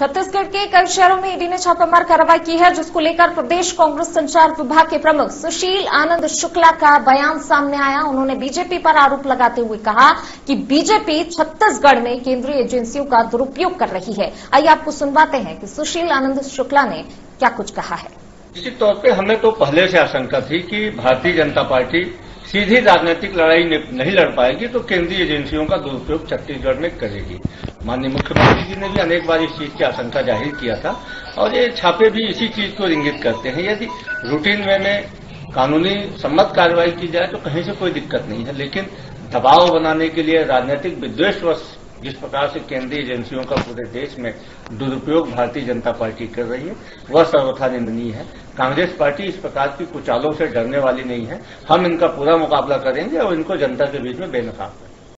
छत्तीसगढ़ के कई शहरों में ईडी ने छापेमार कार्रवाई की है, जिसको लेकर प्रदेश कांग्रेस संचार विभाग के प्रमुख सुशील आनंद शुक्ला का बयान सामने आया। उन्होंने बीजेपी पर आरोप लगाते हुए कहा कि बीजेपी छत्तीसगढ़ में केंद्रीय एजेंसियों का दुरुपयोग कर रही है। आइए आपको सुनवाते हैं कि सुशील आनंद शुक्ला ने क्या कुछ कहा है। निश्चित तौर पे हमें तो पहले से आशंका थी कि भारतीय जनता पार्टी सीधी राजनीतिक लड़ाई नहीं लड़ पाएगी तो केंद्रीय एजेंसियों का दुरुपयोग छत्तीसगढ़ में करेगी। माननीय मुख्यमंत्री जी ने भी अनेक बार इस चीज की आशंका जाहिर किया था और ये छापे भी इसी चीज को इंगित करते हैं। यदि रूटीन वे में कानूनी सम्मत कार्रवाई की जाए तो कहीं से कोई दिक्कत नहीं है, लेकिन दबाव बनाने के लिए राजनीतिक विद्वेषवश जिस प्रकार से केंद्रीय एजेंसियों का पूरे देश में दुरुपयोग भारतीय जनता पार्टी कर रही है वह सर्वथा निंदनीय है। कांग्रेस पार्टी इस प्रकार की कुचालों से डरने वाली नहीं है। हम इनका पूरा मुकाबला करेंगे और इनको जनता के बीच में बेनकाब करेंगे।